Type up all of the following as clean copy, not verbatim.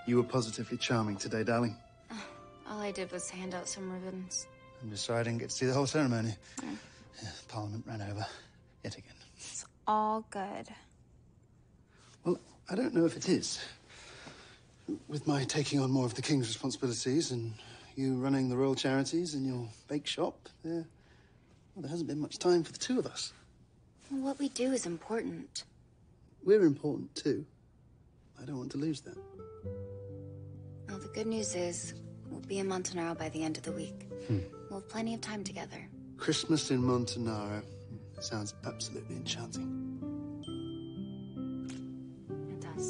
You were positively charming today, darling. All I did was hand out some ribbons. I'm just sorry I didn't get to see the whole ceremony. Yeah, Parliament ran over yet again. It's all good. Well, I don't know if it is. With my taking on more of the King's responsibilities and you running the royal charities and your bake shop, there hasn't been much time for the two of us. Well, what we do is important. We're important too. I don't want to lose that. Well, the good news is we'll be in Montanaro by the end of the week. We'll have plenty of time together. Christmas in Montanaro. Sounds absolutely enchanting. It does.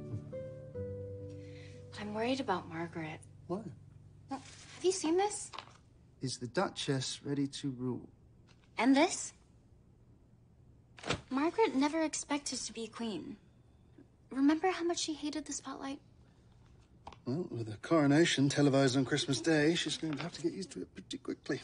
But I'm worried about Margaret. Why? Well, have you seen this? Is the Duchess ready to rule? And this? Margaret never expected to be queen. Remember how much she hated the spotlight? Well, with a coronation televised on Christmas Day, she's going to have to get used to it pretty quickly.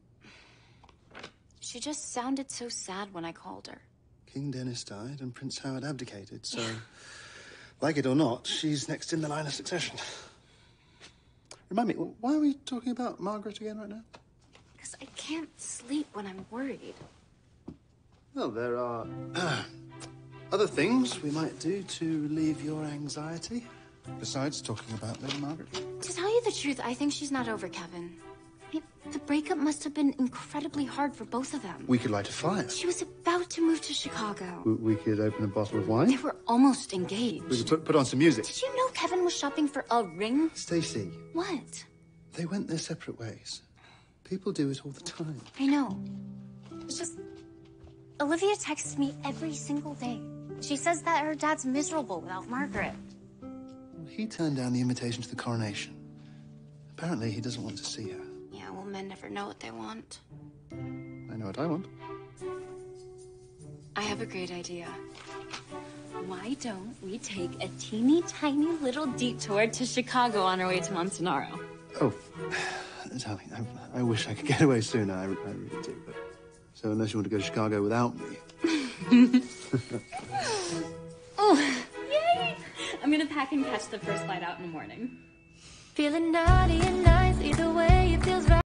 She just sounded so sad when I called her. King Dennis died and Prince Howard abdicated, so, like it or not, she's next in the line of succession. Remind me, why are we talking about Margaret again right now? Because I can't sleep when I'm worried. Well, there are other things we might do to relieve your anxiety, besides talking about Lady Margaret. To tell you the truth, I think she's not over Kevin. I mean, the breakup must have been incredibly hard for both of them. We could light a fire. She was about to move to Chicago. We could open a bottle of wine. They were almost engaged. We could put on some music. Did you know Kevin was shopping for a ring? Stacey. What? They went their separate ways. People do it all the time. I know. It's just... Olivia texts me every single day. She says that her dad's miserable without Margaret. Well, he turned down the invitation to the coronation. Apparently, he doesn't want to see her. Yeah, well, men never know what they want. I know what I want. I have a great idea. Why don't we take a teeny tiny little detour to Chicago on our way to Montanaro? Oh, darling, I wish I could get away sooner. I really do, but... So unless you want to go to Chicago without me... Oh, yay! I'm gonna pack and catch the first flight out in the morning. Feeling naughty and nice, either way it feels right.